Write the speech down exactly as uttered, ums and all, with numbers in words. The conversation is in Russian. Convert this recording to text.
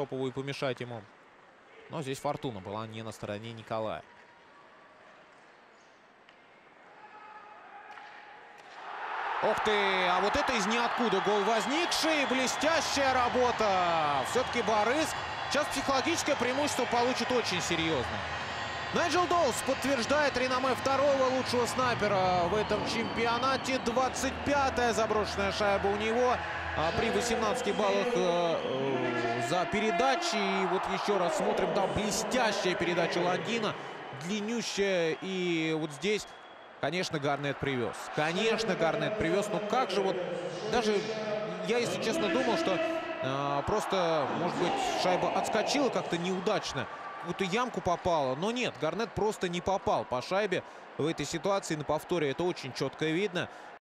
Антошопову и помешать ему. Но здесь фортуна была не на стороне Николая. Ух ты, а вот это из ниоткуда гол возникший. Блестящая работа. Все-таки Борис сейчас психологическое преимущество получит очень серьезно. Найджел Доус подтверждает реноме второго лучшего снайпера в этом чемпионате. двадцать пятая заброшенная шайба у него. А при восемнадцати баллах э, э, за передачи. И вот еще раз смотрим, да, блестящая передача Лондина. Длиннющая. И вот здесь, конечно, Гарнет привез. Конечно, Гарнет привез. Но как же вот, даже я, если честно, думал, что э, просто, может быть, шайба отскочила как-то неудачно. В какую-то ямку попала. Но нет, Гарнет просто не попал по шайбе в этой ситуации. На повторе это очень четко видно.